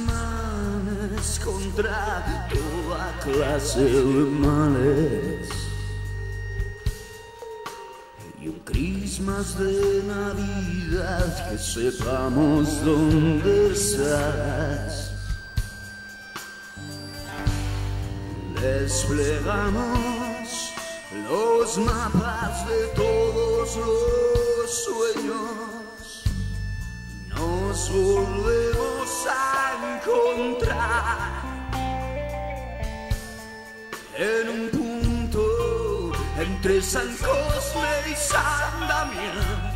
desmanes contra toda clase de males. Y un Christmas de Navidad que sepamos dónde estás. Desplegamos los mapas de todos los sueños. Nos volvemos a encontrar en un punto entre San Cosme y San Damián.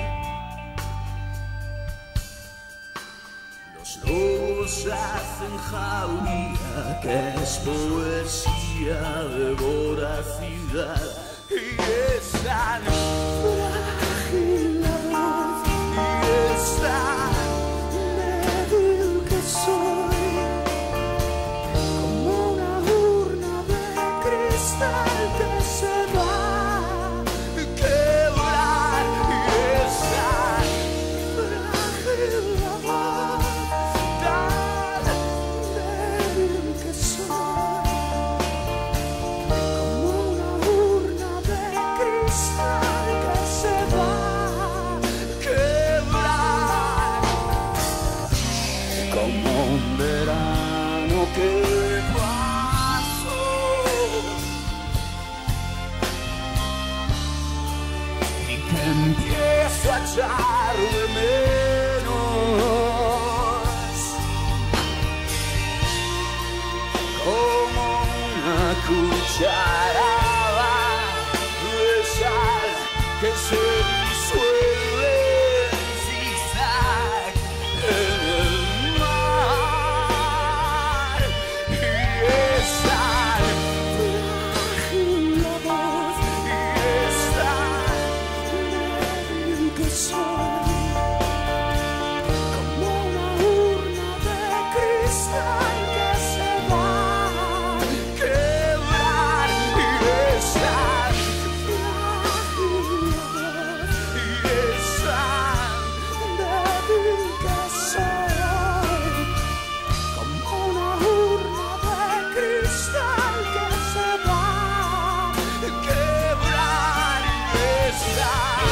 Los lobos hacen jauría que es poesía de voracidad y es tan frágil la voz y es tan débil que soy, como una urna de cristal que se va a quebrar y es tan frágil la voz, tan débil que soy, como una urna de cristal que se va a quebrar, como un verano que pasó y que empiezo a echar de menos, como una cucharada de sal que se disuelve en zigzag en el mar. Y es tan frágil la voz y es tan débil que soy, como una urna de cristal que se va a quebrar. Y es tan frágil la voz y es tan débil que soy, como una urna de cristal que se va a quebrar. Y es tan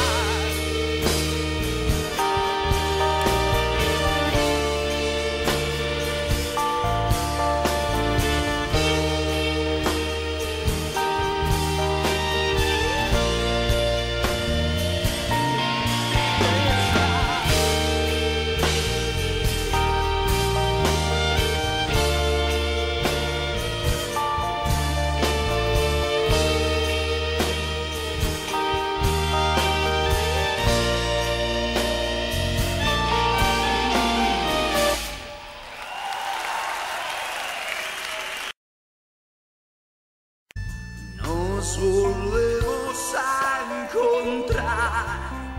nos volvemos a encontrar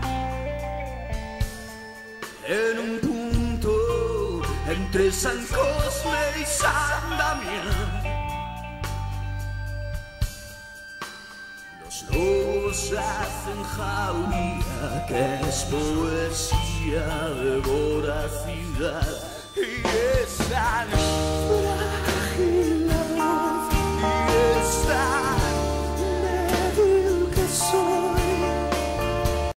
en un punto entre San Cosme y San Damián. Los lobos hacen jauría que es poesía de voracidad